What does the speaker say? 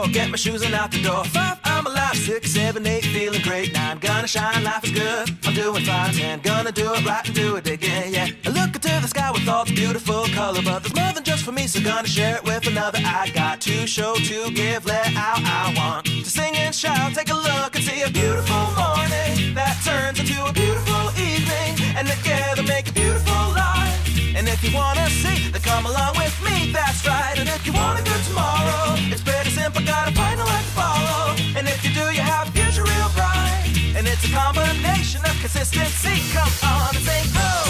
get my shoes and out the door. 5, I'm alive. 6, 7, 8, feeling great. 9, gonna shine, life is good. I'm doing fine. 10, gonna do it right and do it again, yeah. I look into the sky with all its beautiful color, but there's more than just for me, so gonna share it with another. I got to show, to give, let out. I want to sing and shout. Take a look and see a beautiful morning that turns into a beautiful evening, and together make a beautiful life. And if you wanna see, then come along with me, that's right. And if you want a good tomorrow, it's pretty simple, got a final life to follow. And if you do, you have a future real bright. And it's a combination of consistency. Come on and say, oh.